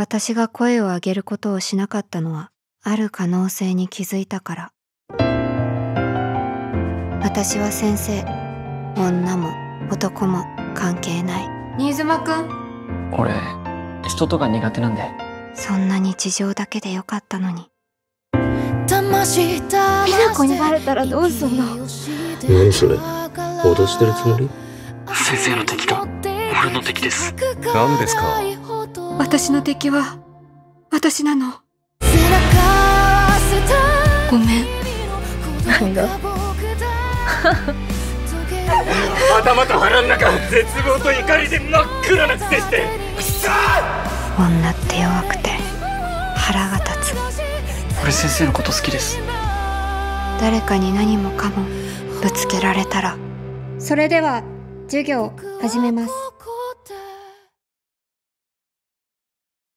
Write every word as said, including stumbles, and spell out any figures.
私が声を上げることをしなかったのは、ある可能性に気づいたから。私は先生、女も男も関係ない。新妻くん。 俺、人とか苦手なんで。 そんな日常だけでよかったのに。 美奈子にバレたらどうすんの？ 何それ？脅してるつもり？ 先生の敵が俺の敵です。 何ですか？ 私の敵は私なの。ごめん。 何が？ 頭と腹の中、絶望と怒りで真っ暗なくせして。 女って弱くて腹が立つ。 俺先生のこと好きです。 誰かに何もかもぶつけられたら。それでは授業始めます。